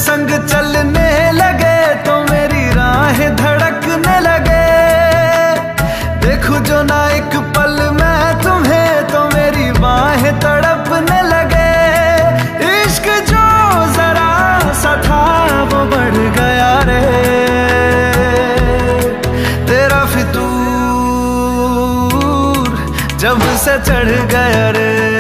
संग चलने लगे तो मेरी राहें धड़कने लगे। देखूं जो ना एक पल मैं तुम्हें तो मेरी बाहें तड़पने लगे। इश्क जो जरा सा था वो बढ़ गया रे, तेरा फितूर जब से चढ़ गया रे।